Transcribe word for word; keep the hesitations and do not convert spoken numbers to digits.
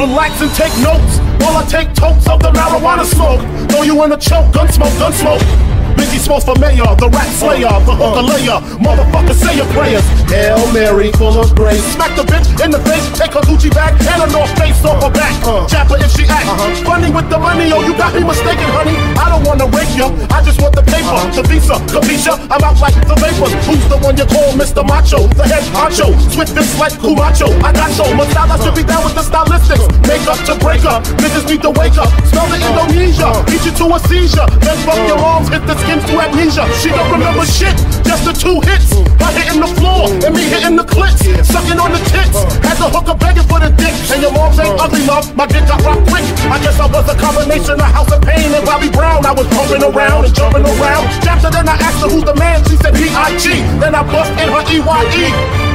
relax and take notes while I take totes of the marijuana smoke. Throw you in a choke, gun smoke, gun smoke. Biggie Smalls for mayor, the rap slayer, the hooker layer. Motherfucker, say your prayers. Hail Mary, full of grace. Smack the bitch in the face, take her Gucci bag and a North Face off her back. Uh, Chap her if she act uh-huh. funny with the money. Oh, you got me mistaken, honey. I don't wanna rape you, I just want the paper, uh-huh. the visa, capisha. I'm out like the vapors. Who's the one you call Mister Macho? The head honcho, swiftest like Cumacho. I got so much style, I should be down with the stylistics. Make up to break up, niggas need to wake up. Smell the Indonesia, beat you to a seizure. Then fuck your moms, hit the skin to amnesia. She don't remember shit, just the two hits. By hitting the floor and me hitting the clits. Sucking on the tits, had the hooker begging for the dick. And your moms ain't ugly enough, my dick got rocked quick. I guess I was a combination of House of Pain and Bobby Brown. I was bumping around and jumping around. After then I asked her who's the man, she said P I G. Then I bust in her E Y E.